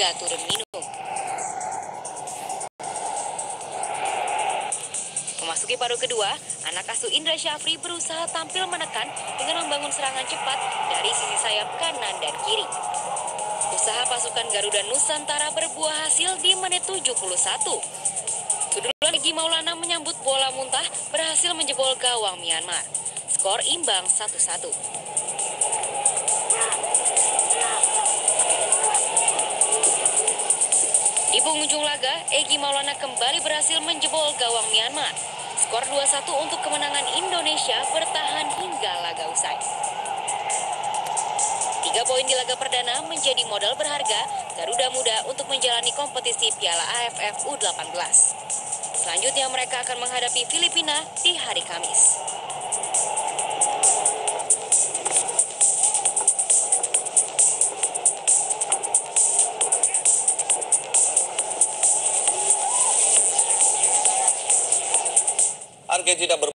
hingga turun minum. Memasuki paruh kedua, anak asuh Indra Syafri berusaha tampil menekan dengan membangun serangan cepat dari sisi sayap kanan dan kiri. Usaha pasukan Garuda Nusantara berbuah hasil di menit 71. Sundulan Egy Maulana menyambut bola muntah berhasil menjebol gawang Myanmar. Skor imbang 1-1. Di penghujung laga, Egy Maulana kembali berhasil menjebol gawang Myanmar. Skor 2-1 untuk kemenangan Indonesia bertahan hingga laga usai. 3 poin di laga perdana menjadi modal berharga Garuda Muda untuk menjalani kompetisi Piala AFF U18. Selanjutnya mereka akan menghadapi Filipina di hari Kamis. Argentina